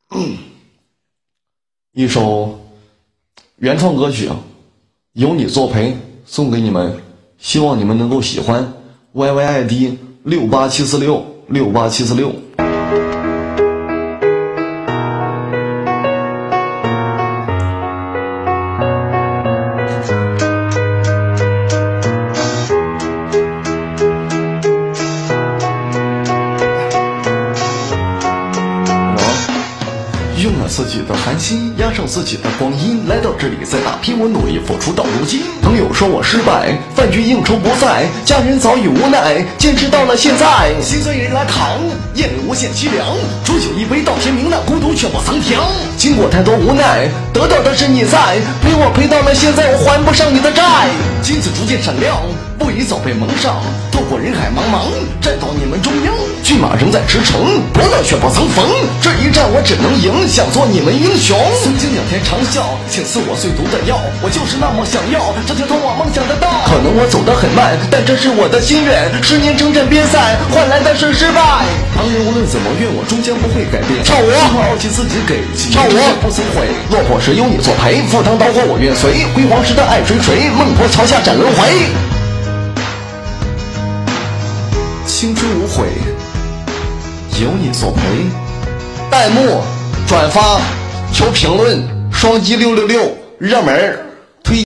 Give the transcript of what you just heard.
一首原创歌曲，有你作陪，送给你们，希望你们能够喜欢。YYID 687466876。用了自己的寒心，压上自己的光阴，来到这里再打拼，我努力付出到如今。朋友说我失败，饭局应酬不在，家人早已无奈，坚持到了现在。心酸人来扛，夜里无限凄凉，煮酒一杯到天明，那孤独却不曾停。经过太多无奈，得到的是你在，陪我陪到了现在，我还不上你的债。金子逐渐闪亮，不已早被蒙上，透过人海茫茫，站到你们中央。骏马仍在驰骋，搏斗却不曾逢，这一战我只能赢，想做你们英雄。曾经仰天长啸，请赐我最毒的药，我就是那么想要这条通往梦想的道。可能我走得很慢，但这是我的心愿，10年征战边塞，换来的是失败。旁人无论怎么怨我，终将不会改变。唱我，心怀傲气自己给，唱我不曾悔。落魄时有你作陪，赴汤蹈火我愿随，辉煌时的爱垂垂，孟婆桥下斩轮回。青春无悔，有你作陪。弹幕、转发、求评论，双击666，热门。